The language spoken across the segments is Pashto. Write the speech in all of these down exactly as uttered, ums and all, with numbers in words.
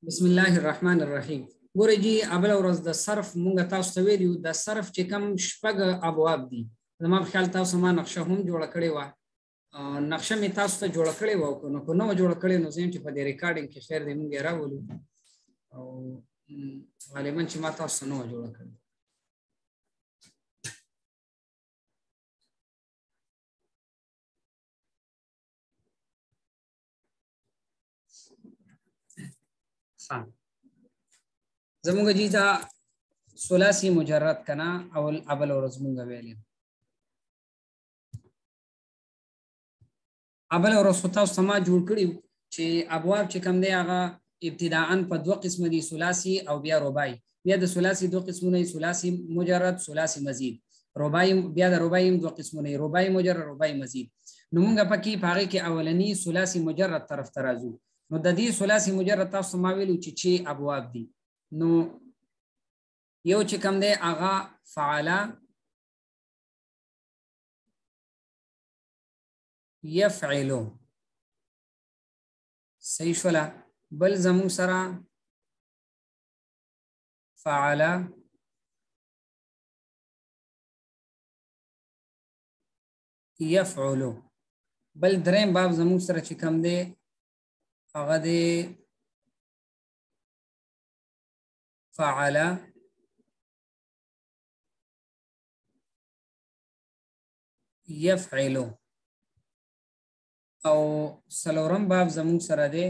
بسم الله الرحمن الرحیم. ګورئ جی اول ورځ د صرف مونږ تاسو ته ویلو د صرف چې کوم شپږ ابواب دي. زما په خیال تاسو ما نقشه هم جوړه کړې وه. نقشه مې تاسو ته جوړه کړې وه او نو که نه وه جوړه کړې نو زه یم چې په دې ریکارډینګ کې خیر دی مونږ یې راولو او غالبا چې ما تاسو ته نه وه جوړه کړې. زمونږ جی دا ثلاثي مجرد کنا اول اول ورځ مونږ ویلې اول ورځ تاسو سما جوړ کړیو چې ابواب چې کوم دی هغه ابتداءً په دوه قسم دي، ثلاثي او بیا رباعي. بیا د ثلاثي دوه قسمونه دي، ثلاثي مجرد، ثلاثي مزید. رباعي بیا د رباعي دوه قسمونه دي، رباعي مجرد، رباعي مزید. نو مونږ پکې په هغه کې اولنی ثلاثي مجرد طرف ته راځو. نو د دې ثلاثي مجرد تاسو ما ویلو چې چې ابواب دي. نو یو چې کوم دی هغه فعلا یفعلو صحیح شولا، بل زمون سره فعلا یفعلو، بل دریم باب زمون سره چې کوم دی هغه دی فعلا یفعلو، او سلورم باب زمون سره دی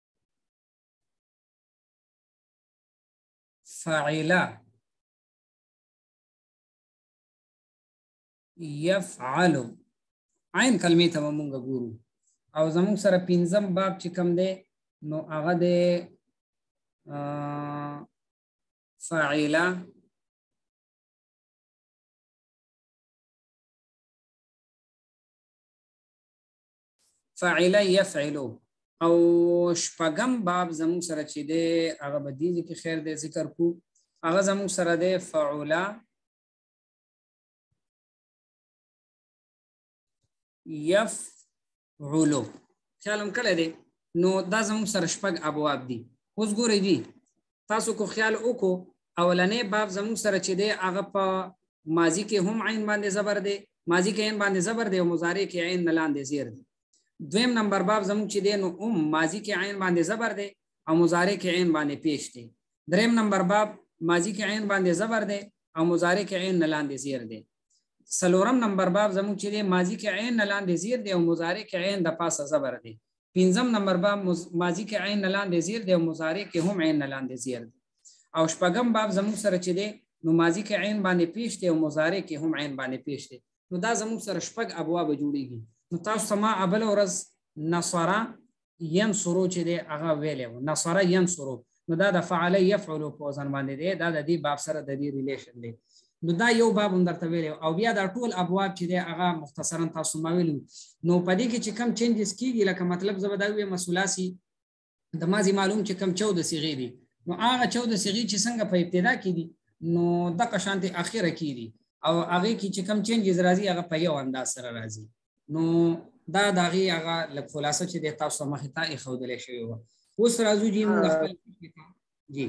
فعلا یفعلو. عین کلمې ته مونږ ګورو. او زمون سره پنځم باب چې کوم دی نو هغه دی فاعلا فاعلا یفعلو. او شپږم باب زمون سره چې دی هغه به دې کې خیر دی ذکر کو، هغه زمون سره دی فعلا یفعلو. خیالم کله دی نو دا زمون سره شپږ ابواب دي. اوس ګورئ جی تاسو کو خیال وکړو اولنې باب زمون سره چې دی هغه په ماضی کې هم عین باندې زبر دی، ماضی کې عین باندې زبر دی او مضارع کې عین لاندې زیر دی. دویم نمبر باب زمون چې دی نو هم ماضی کې عین باندې زبر دی او مضارع کې عین باندې پیش دی. دریم نمبر باب ماضی کې عین باندې زبر دی او مضارع کې عین لاندې زیر دی. سلورم نمبر باب زمون چې دی ماضی کې عین لاندې زیر دی او مضارع کې عین د پاسه زبر دی. پنځم نمبر باب ماضی کې عین لاندې زیر دی او مضارع کې هم عین لاندې زیر دی. او شپږم باب زمون سره چې دی نو ماضی کې عین باندې پیش دی او مضارع کې هم عین باندې پیش دی. نو دا زمون سره شپږ ابواب جوړیږي. نو تاسو سما اول ورځ نصر ینصرو چې دی هغه ویلې و، نصر ینصرو. نو دا د فعل یفعلو په ځان باندې دی، دا د دې باب سره د دې ریلیشن دی. نو دا یو باب هم درته ویلې او بیا دا ټول ابواب چې دی هغه مختصرا تاسو ما ویلو. نو په دې کې چې کم چینجز کیږي لکه مطلب زه به دا ویم ثلاثي د ماضي معلوم چې کم چودہ صيغې دي، نو هغه چودہ صيغې چې څنګه په ابتدا کې دي نو دغه شانتي اخره کې دي او هغه کې چې کم چینجز راځي هغه په یو انداز سره راځي. نو دا دغه هغه لک خلاصه چې د تاسو مخې ته ایښودل شوی و. اوس راځو جی موږ خپل جی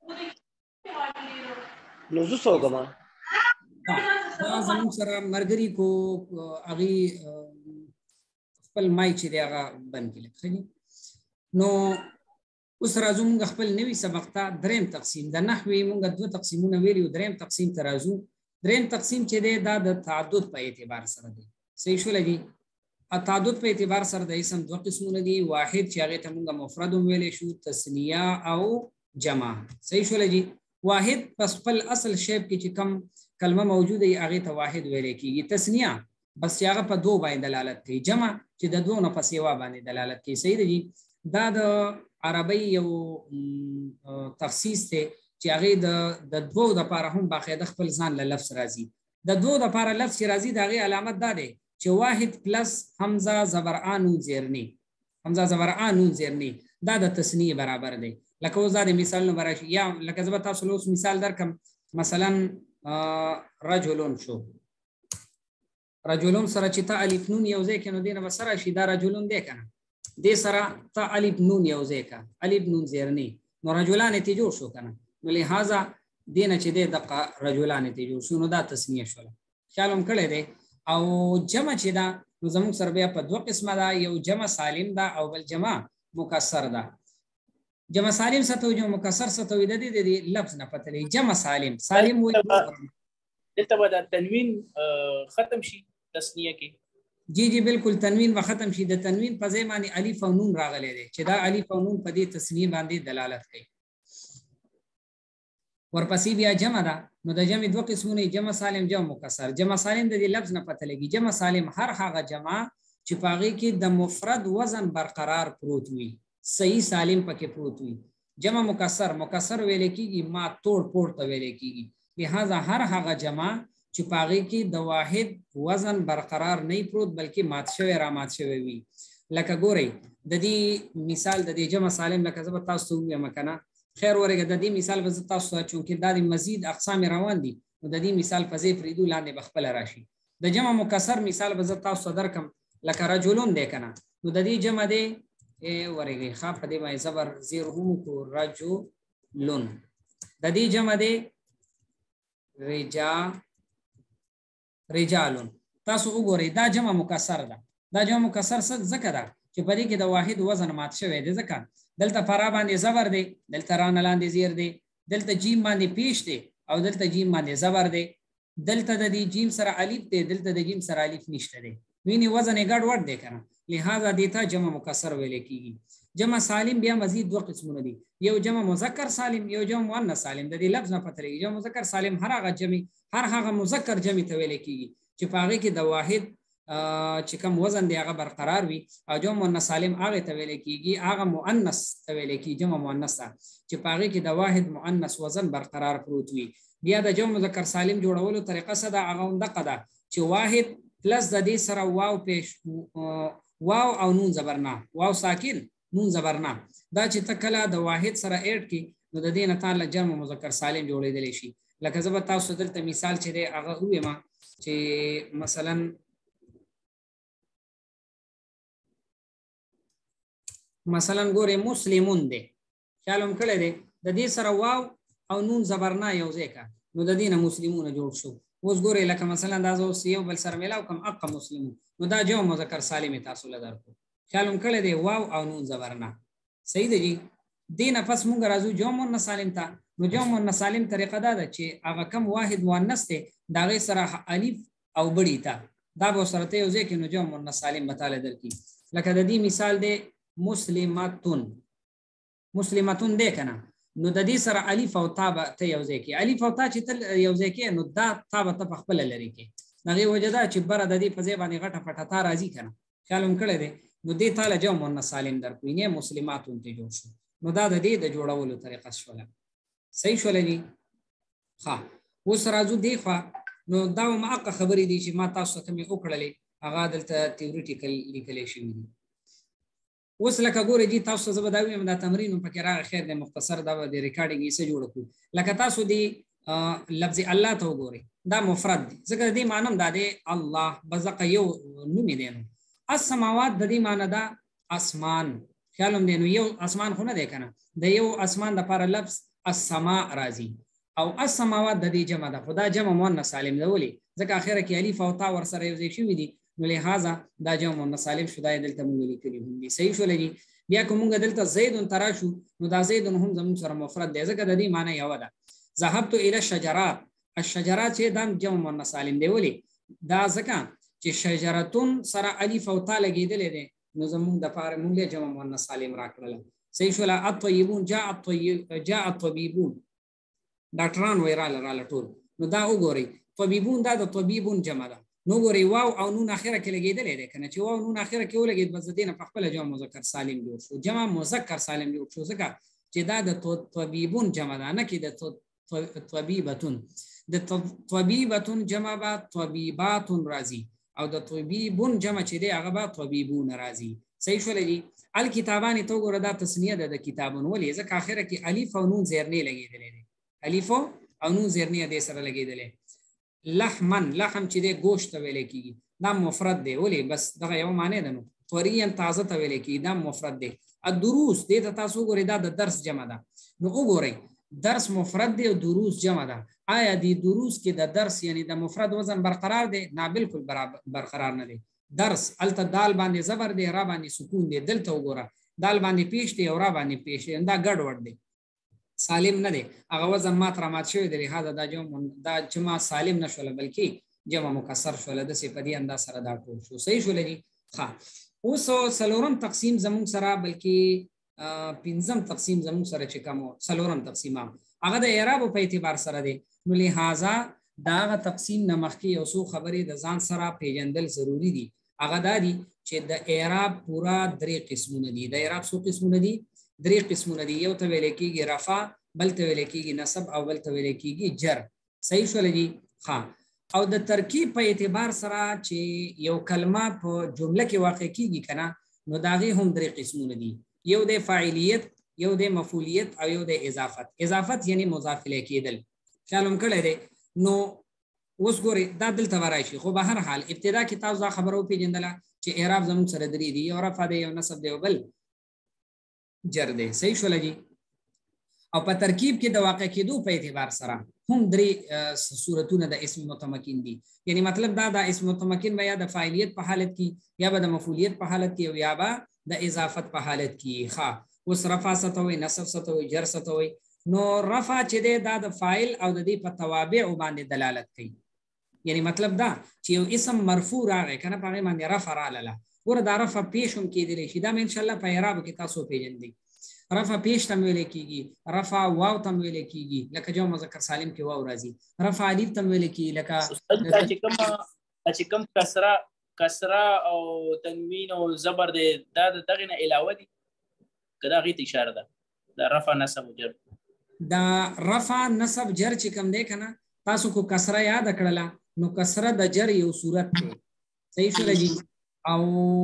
نو زه څه وکړم؟ دا زموږ سره مرګري کو هغه خپل مای چې دی هغه بند کړي. نو اوس راځو موږ خپل نوی سبق ته دریم تقسیم د نحوی موږ دوه تقسیمونه ویلو، دریم تقسیم ته راځو. دریم تقسیم چې دی دا د تعدد په اعتبار سره دی. صحیح شو لګي؟ تعدد په اعتبار سره د اسم دوه قسمونه دي، واحد چې هغه ته موږ مفرد ویلې شو، تثنیه او جمع. صحیح شو لګي؟ واحد پس خپل اصل شیب کې چې کم کلمه موجوده ای هغه ته واحد ویل کیږي. تثنیه بس هغه په دوه باندې دلالت کوي، جمع چې د دوه نه پس یو باندې دلالت کوي. صحیح دی؟ دا د عربی یو تخصیص ته چې هغه د د دوه د لپاره هم باقاعده خپل ځان له لفظ راځي. د دوه د لپاره لفظ چې راځي دا غي علامت ده ده چې واحد پلس حمزه زبر انو زیرنی، حمزه زبر انو زیرنی دا د تثنیه برابر دی. لکه وزاده مثال نو براشي یا لکه زبر تاسو له مثال درکم، مثلا رجلون شو رجلون سره چې تا الف نون یو ځای کې نو دینه سره شي دا رجلون دی کنه، دې سره تا الف نون یو ځای کا الف نون زیرنی نو رجلان ته جوړ شو کنه نو لہذا دینه چې د دقه رجلان ته جوړ شو نو دا تسنیه شوله خیال هم کړی دی او جمع چې دا نو زموږ سره بیا په دوه قسمه ده یو جمع سالم ده او بل جمع مکسر ده جمع سالم ستو جو مکسر ستو د دې لفظ نه پته لري جمع سالم سالم وي دلته به د تنوین ختم شي تسنیه کې جی جی بالکل تنوین و ختم شي د تنوین په ځای باندې الف او نون راغلي دي چې دا الف او نون په دې تسنیه باندې دلالت کوي ورپسې بیا جمع ده نو د جمع دوه قسمونه جمع سالم جمع مکسر جمع سالم د دې لفظ نه پته لګي جمع سالم هر هغه جمع چې پاغي کې د مفرد وزن برقرار پروت وي صحیح سالم پکې پروت وي جمع مکسر مکسر ویل کېږي ما توڑ پوڑ ته ویل کېږي لہذا هر هغه جمع چې پاغي کې د واحد وزن برقرار نه پروت بلکې مات شوی را مات شوی وي لکه ګورئ د دې مثال د دې جمع سالم لکه زه تاسو ته وایم کنه خیر ورګه د دې مثال به تاسو ته چونکې دا د مزید اقسام روان دي نو د دې مثال په ځای فریدو لاندې بخپل راشي د جمع مکسر مثال به تاسو درکم لکه رجلون دی کنه نو د دې جمع دی ورګه خاص په دې باندې زبر زیر هم کو رجلون د دې جمع دی رجا رجالون تاسو وګورئ دا جمع مکسر ده دا جمع مکسر څه ځکه ده چې په دې کې د واحد وزن مات شوی دی ځکه دلته فرا باندې زبر دی دلته ران لاندې زیر دی دلته جیم باندې پیش دی او دلته جیم باندې زبر دی دلته د دې جیم سره الف دی دلته د جیم سره الف نشته دی ویني وزن یې ګډ وډ دی کنه لہذا دیتا جمع مکسر ویل کیږي جمع سالم بیا مزید دوه قسمونه دي یو جمع مذکر سالم یو جمع مؤنث سالم د دې لفظ نه پته لګي جمع مذکر سالم هر هغه جمع هر هغه مذکر جمع ته ویل کیږي چې پاغه کې د واحد چې کوم وزن دی هغه برقرار وي او جمع مؤنث سالم هغه ته ویل کیږي هغه مؤنث ته ویل کیږي جمع مؤنث چې پاغه کې د واحد مؤنث وزن برقرار پروت وي بیا د جمع مذکر سالم جوړولو طریقه څه ده هغه دغه ده چې واحد پلس د دې سره واو پیش واو او نون زبرنا واو ساکن نون زبرنا دا چې تکلا د واحد سره اډ کی نو د دې نه تعالی جمع مذکر سالم جوړیدل شي لکه زه به تاسو دلته مثال چې دی هغه وایم چې مثلا مثلا ګوره مسلمون دی خیال هم کړی دی د دې سره واو او نون زبرنا یو ځای کا نو د دې نه مسلمون جوړ شو اوس ګوره لکه مثلا دا زه یو بل سره ملاو کوم اق مسلمون نو دا جمع مذکر سالم تاسو له درکو خیال هم کړی دی واو او نون زبرنا صحیح دی جی دینه پس مونږ راځو جمع مؤنث سالم ته نو جمع مؤنث سالم طریقه دا ده چې هغه کم واحد مؤنث دی دا غي سره الف او بڑی تا دا به سره ته یو ځای کې نو جمع مؤنث سالم متعال درکې لکه د دې مثال دی مسلماتون مسلماتون دی کنه نو د دې سره الف او تا ته یو ځای کې الف او تا چې تل یو ځای کې نو دا تا به ته خپل لري کې دغه وجدا چې بر د دې په ځای باندې غټه پټه تا راځي کنه خیال هم کړی دی نو دې تعالی جمع مؤنث سالم درکوي نه مسلماتون ته جوړ شو نو دا د دې د جوړولو طریقه شوله صحیح شوله دي ها اوس راځو دی خو نو دا معقه خبرې دي چې ما تاسو ته مې وکړلې هغه دلته تیوريټیکل لیکل شوی دي اوس لکه ګوره جی تاسو زه به دا وایم دا تمرین په کې راغی خیر دی مختصر دا د ریکارډینګ یې څه جوړ کړو لکه تاسو دی لفظ الله ته وګورئ دا مفرد دی ځکه دې معنی دا دی الله بزق یو نوم دی نو السماوات د دې معنی دا اسمان خیالم دی نو یو اسمان خو نه دی کنه د یو اسمان د لپاره لفظ السماء راځي او السماوات د دې جمع ده خدا جمع مؤنث سالم دی ولي ځکه اخره کې الف او تا ور سره یو ځای شوی دي نو لہذا دا جمع مؤنث سالم شوی دلته موږ لیکلي هم دي صحیح شو لګي بیا کوم دلته زید تراشو نو دا زید هم زمون سره مفرد دی ځکه د دې معنی یو ده ذهبت الى الشجرات الشجرات چې دا جمع مؤنث سالم دی ولي دا ځکه چې شجرتون سره الف او تا لګیدل دي نو زمون د پاره مونږه جمع مؤنث سالم راکړل صحیح شو لا الطيبون جاء الطيب جاء الطبيبون ډاکټران ویراله را لټول نو دا وګورئ طبيبون دا د طبيبون جمع ده نو ګورئ واو او نون اخره کې لګیدل دي کنه چې واو نون اخره کې ولګید بس دینه په خپل جمع مذکر سالم جوړ شو جمع مذکر سالم جوړ شو ځکه چې دا د طبيبون جمع ده نه کې د طبيبتون د طبيبتون جمع با طبيبات راضي او د طبيبون جمع چې دی هغه با طبيبون راضي صحیح شو لګي الکتابان تو ګور دا تسنیه ده د کتابون ولې ځکه اخره کې الف او نون زیر نه لګیدل دي الف او نون زیر نه د سره لګیدل لحمن لحم چې دی گوشت ویل کیږي دا مفرد دی ولې بس دغه یو معنی ده نو طريا تازه ته ویل کیږي دا مفرد دی الدروس دې ته تاسو ګورئ دا د درس جمع ده. نو وګورئ درس مفرد دی او دروس جمع ده. آیا دی دروس کې د درس یعنی د مفرد وزن برقرار دی؟ نه بالکل برقرار نه دی. درس الته دال باندې زبر دی، را باندې سکون دی. دلته وګوره دال باندې پیش دی او را باندې پیش دی، دا ګډ وډ دی، سالم نه دی. هغه وزن مات را مات شوی دی، لهدا دا جمع دا جمع سالم نشوله بلکې جمع مکسر شوله. د سی په دې انداز سره دا ټول شو. صحیح شول دي؟ ښه. اوس څلورم تقسیم زموږ سره بلکې پنځم تقسیم زموږ سره چې کوم څلورم تقسیم هغه د اعراب په اعتبار سره دی. نو لہذا دا هغه تقسیم نه مخکې یو څو خبرې د ځان سره پیژندل ضروری دي. هغه دا دي چې د اعراب پورا درې قسمونه دي. د اعراب څو قسمونه دي؟ درې قسمونه دي. یو ته ویل کېږي رفع، بل ته ویل کېږي نصب او بل ته ویل کېږي جر. صحیح شول دي؟ ښه. او د ترکیب په اعتبار سره چې یو کلمه په جمله کې واقع کیږي کنه، نو دا غي هم درې قسمونه دي. یو د فاعلیت، یو د مفعولیت او یو د اضافت. اضافت یعنی مضاف الیه کېدل. خیال هم کړی دی. نو اوس ګورئ دا دلته ورایشي، خو به هر حال ابتدا کې تاسو دا خبره وپېژندله چې اعراب زموږ سره درې دي، یو رفع دی، یو نصب دی او بل جر دی. صحیح شول جی؟ او په ترکیب کې د واقع کېدو په اعتبار سره هم درې صورتونه د اسم متمکن دي. یعنی مطلب دا د اسم متمکن به یا د فاعلیت په حالت کې، یا به د مفعولیت په حالت کې، او یا به د اضافت په حالت کې. ښه. اوس رفع ستوي، نصب ستوي، جر ستوي. نو رفع چې دی دا د فاعل او د دې په توابع باندې دلالت کوي. یعنی مطلب دا چې یو اسم مرفوع راغی کنه، په هغې باندې رفع راغله. ګوره دا رفع پیش هم کېدلی شي. دا مې انشاءالله په اعراب کې تاسو پیژندئ. رفع پیش تم ویل کېږي، رفع واو تم ویل کېږي، لکه جمع مذکر سالم کې واو راځي. رفع الف تم ویل کېږي، لکه چې کوم چې کوم کسره کسره او تنوین او زبر دی دا دغه نه علاوه دي که دا غیت اشاره ده؟ دا رفع نصب جر، دا رفع نصب جر چې کوم دی کنه، تاسو کو کسره یاد کړله، نو کسره د جر یو صورت دی. صحیح شول جی؟ او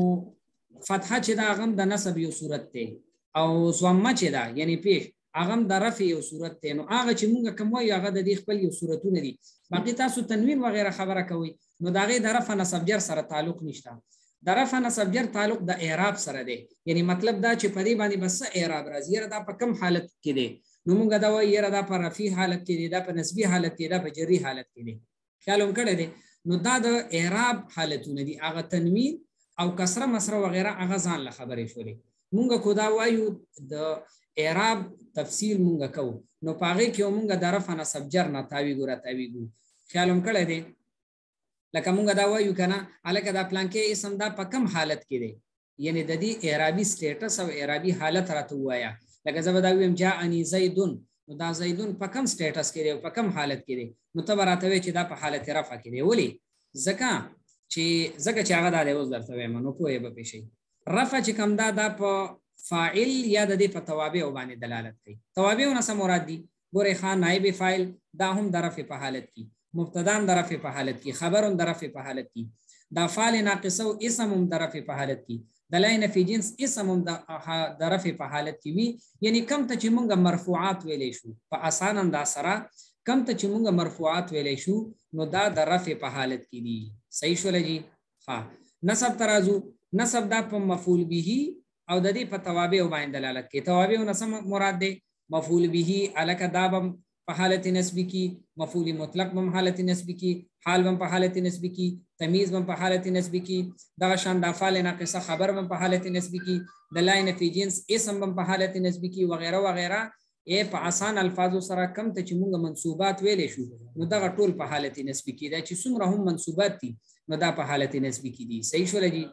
فتحه چې دا هغه د نصب یو صورت دی، او ضمه چې دا یعنی پیش هغه د رفع یو صورت دی. نو هغه چې مونږ کوم وایو هغه د دې خپل یو صورتونه دي. باقي تاسو تنوین وغیرہ خبره کوي، نو دا غي د رفع نصب جر سره تعلق نشته. د رفع نصب جر تعلق د اعراب سره دی. یعنی مطلب دا چې په دې باندې بس اعراب راځي، یره دا په کوم حالت کې دی. نو مونږ دا وایو یره دا په رفعي حالت کې دی، دا په نسبی حالت کې، دا په جری حالت کې دی. خیال هم کړی دی. نو دا د اعراب حالتونه دي. هغه تنوین او کسره مسره وغیرہ هغه ځان له خبرې شولې. مونږ کو دا وایو د اعراب تفصیل مونږ کوو، نو پاغه کې مونږ د رفع نصب جر نه تاوی ګوره تاوی ګو. خیال هم کړی دی. لکه مونږ دا وایو کنه الکه دا پلان کې اسم دا په کم حالت کې دی، یعنی د دې اعرابي سټیټس او اعرابي حالت راته وایا. لکه زه به دا ویم جاءنی زیدون، نو دا زیدون په کم سټیټس کې دی او په کم حالت کې دی. نو ته به راته وایې چې دا په حالت رفع کې دی. ولې؟ ځکه چې ځکه چې هغه دا دی. اوس درته وایم نو پوهې به پېښئ. رفع چې کوم دا دا په فاعل یا د دې په توابع باندې دلالت کوي. توابع نه څه مراد دي؟ ګورئ ښه، نائب فاعل دا هم د رفع په حالت کې، مبتدا د رفع په حالت کې، خبر د رفع په حالت کې، دا فاعل ناقصه او اسم هم د رفع په حالت کې، دلایل فی جنس اسم هم د رفع په حالت کې وي. یعنی کم ته چې مونږ مرفوعات ویلې شو په آسان انداز سره، کم ته چې مونږ مرفوعات ویلې شو نو دا د رفع په حالت کې دي. صحیح شول جی؟ ها. نصب ترازو، نصب دا په مفعول به او د دې په توابع باندې دلالت کوي. توابع او نصب مراد دی مفعول به الک دا په حالت نسبی کی، مفعول مطلق په حالت نسبی کی، حال په حالت نسبی کی، تمیز په حالت نسبی کی، دغه شان د افعال ناقصه خبر په حالت نسبی کی، دلایل فی جنس اسم په حالت نسبی کی وغیرہ وغیرہ. ای په آسان الفاظو سره کم ته چې مونږ منصوبات ویلې شو نو دغه ټول په حالت نسبی کی دا چې څومره هم منصوبات دي نو دا په حالت نسبی کی دي. صحیح شول جی؟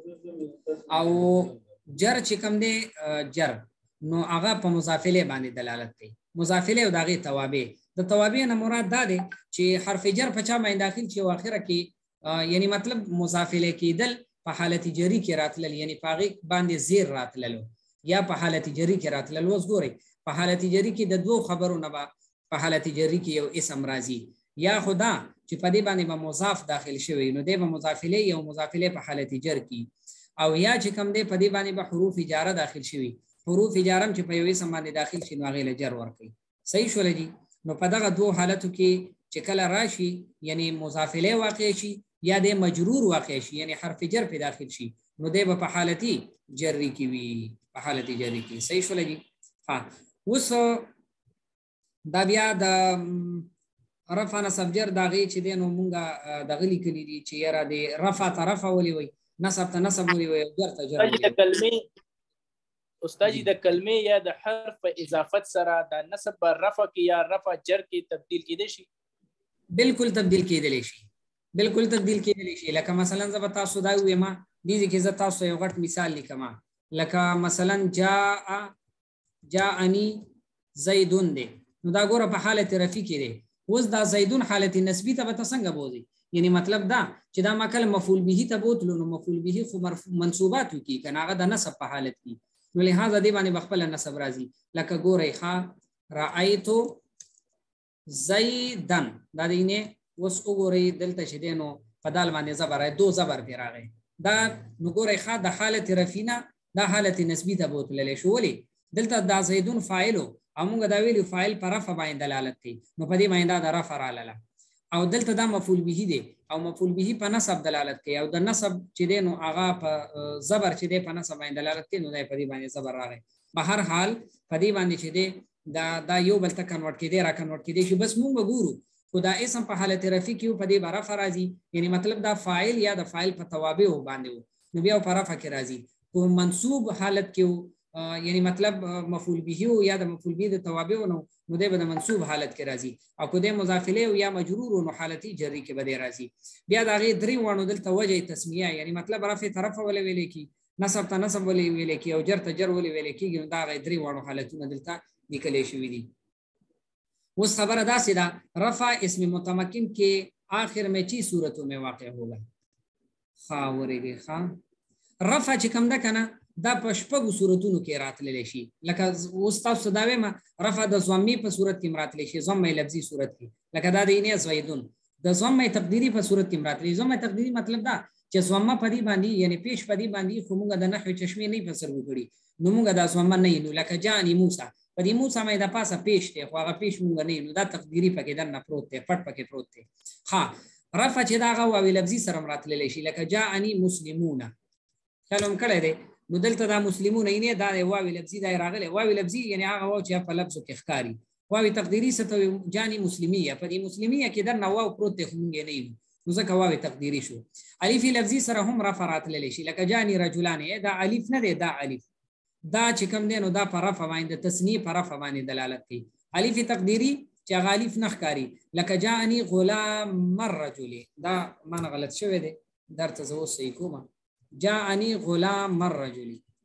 او جر چې کوم دی جر نو هغه په مضاف الیه باندې دلالت کوي. مضاف الیه او دغه توابع، د توابع نه مراد دا دی چې حرف جر په چا باندې داخل شي او اخره کې یعنی مطلب مضاف الیه کېدل په حالت جری کې راتلل، یعنی پاغي باندې زیر راتلل یا په حالت جری کې راتلل. اوس ګورئ په حالت جری کې د دوه خبرو نه په حالت جری کې یو اسم راځي، یا خدا چې په دې باندې به مضاف داخل شوی نو دی به مضاف الیه او مضاف الیه په حالت جر کې، او یا چې کوم دی په دې باندې به حروف جاره داخل شوی. حروف جاره چې په یو اسم باندې داخل شي نو هغه له جر ورکړي. صحیح شول جی؟ نو په دغه دوه حالتو کې چې کله راشي یعنی مضاف الیه واقع شي یا د مجرور واقع شي یعنی حرف جر په داخل شي نو دی په حالتي جری کې وي. په حالت جری کې صحیح شو لګي ها اوس دا بیا د رفع نصب جر دا غي چې دینو مونږه د غلي کلی دي چې یاره د رفع طرف ولي وي نصب ته نصب ولي وي جر ته جر د کلمې استاد د کلمې یا د حرف اضافت سره د نصب رفع کې یا رفع جر کې تبديل کېدې شي بالکل تبديل کېدلی شي بالکل تبديل کېدلی شي لکه مثلا ز بتا تاسو دا وې ما دي کې ز تاسو یو غټ مثال لیکم لکه مثلا جاء جاءني زيدون دي نو دا ګوره په حالت رفع کې دي اوس دا زيدون حالت نسبی ته به څنګه بوزي یعنی مطلب دا چې دا ما کله مفعول به ته بوتلو نو مفعول به خو منصوبات کی کنه هغه د نسب په حالت کې نو لہذا دی باندې بخپل نسب راځي لکه ګوره ښا رأيت زيدن دا دینه اوس وګورئ دلته چې دینو په دال باندې زبر دو زبر دی راغی دا نو ګوره ښا د حالت رفینا دا حالت نسبی ته بوتلل شو ولې دلته دا زيدون فاعلو امونګه دا ویلو فاعل پر رفع باندې دلالت کوي نو په دې باندې دا رفع رااله او دلته دا مفعول به دی او مفعول به په نسب دلالت کوي او د نسب چې دی نو هغه په زبر چې دی په نسب باندې دلالت کوي نو دا په دې باندې زبر راغی په هر حال په دې باندې چې دی دا دا یو بل ته کنورټ کېدی را کنورټ کېدی شي بس مونږ ګورو خدا اسم په حالت رفع کې په دې بار رفع راځي یعنی مطلب دا فاعل یا د فاعل په توابع باندې نو بیا په رفع کې راځي کو منصوب حالت کې یعنی مطلب مفعول به یا د مفعول به د توابع نو نو د منصوب حالت کې راځي او کو د مضاف الیه یا مجرور نو حالتي جری کې بده راځي بیا دا غي درې وانه دلته وجه تسمیه یعنی مطلب رفع طرف ولې ویل کی نصب ته نصب ولې ویل کی او جر ته جر ولې ویل کی دا غي درې وانه حالتونه دلته لیکل شوی دي उस खबर अदा सीधा रफा इसमें मुतमक्किन के आखिर में ची सूरतों में वाक़ होगा खा वरेगे खा रफा चिकम दा कना दा पशपगु सूरतों के रात ले शी लका उस्ताद सदावे में रफा द ज़म्मी पर सूरत की मरात ले शी ज़म्मे लफ्ज़ी सूरत की लका दा दीने ज़वैदुन द ज़म्मे तकदीरी पर सूरत की मरात ले ज़म्मे तकदीरी मतलब दा च ज़म्मा पदी बांधी यानी पेश पदी बांधी खुमुगा द नहव चश्मे नहीं फसर बुकड़ी नुमुगा दा ज़म्मा नहीं नु लका जानी मूसा پدې موسی مې د پاسه پیش ته خو هغه پیش مونږ نه نو دا تقديري پکې دنه پروت ته پټ پکې پروت ته ها رفع چې دا غو او لفظي سره مراتل شي لکه جاءني مسلمون کلم کړه دې نو دلته دا مسلمون نه دا واو لفظي دا راغله واو لفظي یعنی هغه واو چې په لفظو کې ښکاری واو تقديري ست جاني مسلميه پدې مسلميه کې دنه واو پروت ته مونږ نه نو ځکه واو تقديري شو الف لفظي سره هم رفع راتل شي لکه جاني رجلان دا الف نه ده دا الف دا چې کوم دی نو دا پر رفع باندې تسنیه پر رفع باندې دلالت کوي الف تقديري چې غالف نخکاری لکه جاءني غلام الرجل دا معنا غلط شوی دی درته زو صحیح کوم جاءني غلام الرجل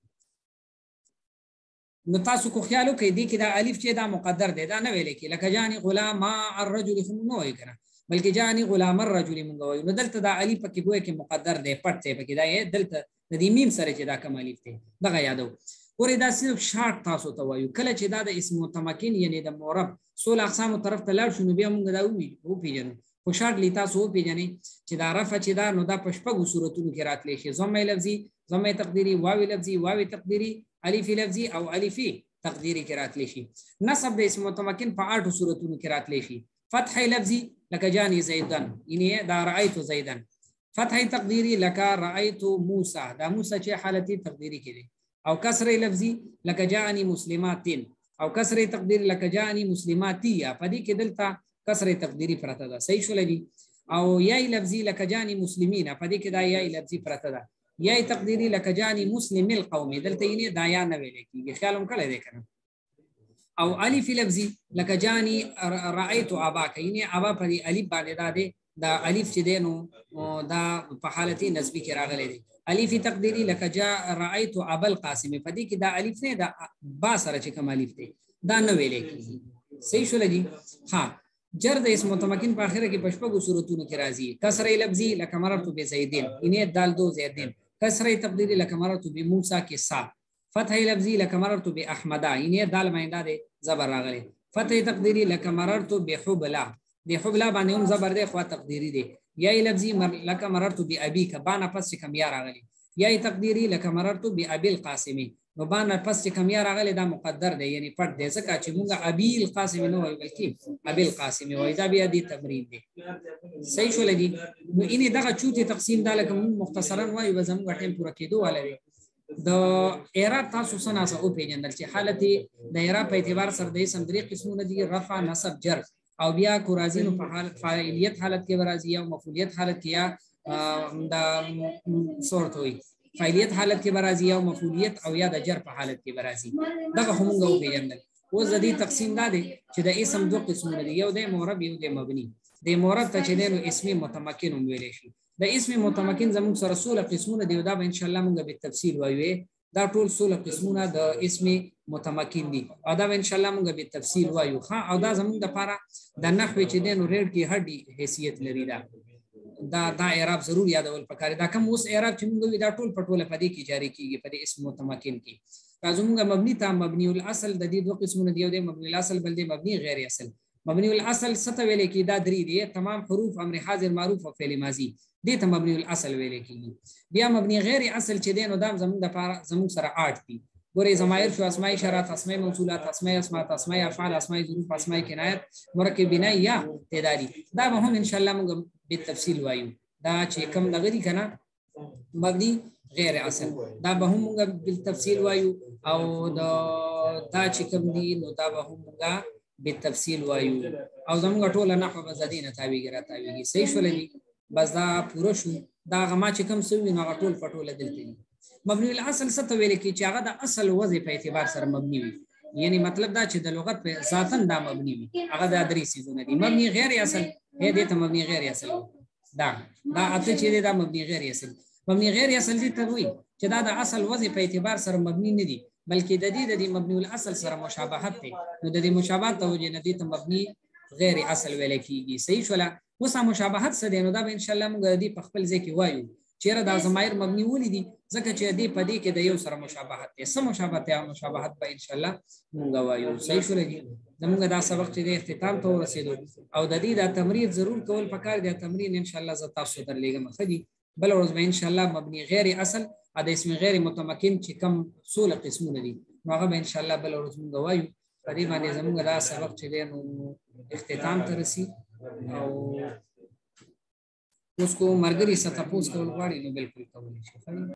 نو تاسو کو خیالو کې دی کې دا الف چې دا مقدر دی دا نه ویل کې لکه جاءني غلام الرجل خو نو وای کنه بلکې جاءني غلام الرجل مونږ وای نو دلته دا الف کې ګویا کې مقدر دی پټ دی پکې دا دلته د دې میم سره چې دا کوم الف دی دغه یادو ورې دا صرف شارټ تاسو ته وایو کله چې دا د اسم متمکن یعنی د معرب سول اقسام طرف ته لاړ شنو بیا موږ دا وی او پیژنو خو شارټ لیتا سو پیژنې چې دا رفع چې دا نو دا پشپغو صورتونو کې راتلی شي ضمه لفظي ضمه تقديري واو لفظي واو تقديري الف لفظي او الفي تقديري کې راتلی شي نصب د اسم متمکن په اټو صورتونو کې راتلی شي فتح لفظي لکه جاني زيدن یعنی دا رايت زيدن فتح تقديري لك رايت موسى دا موسى چې حالتي تقديري کې او كسر لفظي لك جاءني مسلمات او كسر تقديري لك جاءني مسلماتيه فدي کې دلته كسر تقديري پرته ده صحیح شو لګي او یای لفظي لك جاءني مسلمين فدي کې دا یای لفظي پرته ده یای تقديري لك جاءني مسلم القوم دلته یې دا یا نه ویل کیږي خیالم کړی دی کنه او الف لفظي لك جاءني رايت اباك یعنی ابا پر الف باندې دا ده دا الف چې دینو دا په حالتي نسبی کې راغلي دي الف تقديري لك جاء رايت ابا القاسم فدي کې دا الف نه دا با سره چې کوم الف دی دا نه ویل کیږي صحیح شو لګي ها جر د اسم متمکن په اخره کې پشپغو صورتونو کې راځي کسر لفظي لك مررت بزيدين اني دال دو زيدين کسر تقديري لك مررت بموسى کې صا فتح لفظي لك مررت باحمد اني دال میندا دي زبر راغلي فتح تقديري لك مررت بحبلا دي حبلا باندې هم زبر دی خو تقديري دی یا لفظي مر لك مررت بابيك بانا پس کم یا راغلي یا تقديري لك مررت بابي القاسم نو بانا پس کم یا راغلي دا مقدر دی یعنی پټ دی ځکه چې موږ ابي القاسم نو وایو بلکې ابي القاسم وایي دا بیا دي تمرین دی صحیح شو لګي نو اني دغه چوتي تقسیم دا لکه مختصرا وایو به زموږ ټیم پوره کېدو ولري د اعراب تاسو سناسه او پیجندل چې حالت د اعراب په اعتبار سره د اسم درې قسمونه دي رفع نصب جر او بیا کورازینو په حالت فاعلیت حالت کې برازي او مفعولیت حالت کې یا د صورت وي فاعلیت حالت کې برازي او مفعولیت او یا د جر په حالت کې برازي دغه هم غو پیجندل او زدي تقسیم دا دي چې د اسم دوه قسمونه دي یو د معرب یو د مبني د معرب ته چې دنو اسمي متمکن ویل شي د اسمي متمکن زموږ سره سوله قسمونه دي دا به ان شاء الله موږ به تفصیل وایو دا ټول سوله قسمونه د اسمي متمکن دي او دا به ان شاء الله موږ به تفصیل وایو ها او دا زموږ د لپاره د نحوی چې دنو ریډ کې هډي حیثیت لري دا دا دا اعراب ضرور یادول پکاره دا کوم اوس اعراب چې موږ دا ټول پټوله پدې کې جاری کیږي پدې اسم متمکن کې زموږ مبني ته مبني الاصل د دې دوه قسمونه دی یو د مبني الاصل بل د مبني غیر اصل مبني الاصل ست ویل کې دا درې دي تمام حروف امر حاضر معروف او فعل ماضی دې ته مبني الاصل ویل کېږي بیا مبني غیر اصل چې دین او دام زموږ د لپاره زموږ سره آټ دي ګورې ضمائر شو اسماء اشارات اسماء موصولات اسماء اسماء اسماء افعال اسماء ظروف اسماء کنایت مرکب بناء یا تعدادي دا به هم ان شاء الله موږ په تفصیل وایو دا چې کوم دغه دي کنه مبني غیر اصل دا به هم موږ په تفصیل وایو او دا دا چې کوم دي نو دا به هم موږ په تفصیل وایو او زموږ ټول نحو بزدینه تابعیږي را تابعیږي صحیح شولې بس دا پوره شو دا غما چې کوم سوي نو ټول پټول دلته دي مبني الاصل ست ویل کی چې هغه د اصل وظیفه په اعتبار سره مبني وي یعنی مطلب دا چې د لغت په ذاتن دا مبني وي هغه د درې سيزونه دي مبني غیر اصل هي دې ته مبني غیر اصل دا دا اته چې دا مبني غیر اصل مبني غیر اصل دي ته وي چې دا د اصل وظیفه په اعتبار سره مبني نه دي بلکې د دې د مبني الاصل سره مشابهت دي نو د دې مشابهت توجه نه دي ته مبني غیر اصل ویل کیږي صحیح شولا وسه مشابهت څه دی نو دا به ان شاء الله موږ دې په خپل ځکه وایو چیرې دا ضمائر مبني ولې دي ځکه چې دې په دې کې د یو سره مشابهت دي سم مشابهت یا مشابهت به ان شاء الله موږ وایو صحیح شولا زموږ دا سبق چې د اختتام ته ورسېدو او د دې دا تمرین ضرور کول پکار دی تمرین ان شاء الله ز تاسو درلېږم خدي بل ورځ به ان شاء الله مبني غیر اصل ا د اسم غیر متمکن چې کم اصول قسمونه دي نو هغه به ان شاء الله بل ورځ موږ وایو په دې باندې زموږ دا سبق چې دی نو اختتام ته رسي او اوس کو مرګري ستاسو کول غواړي نو بالکل کولی شي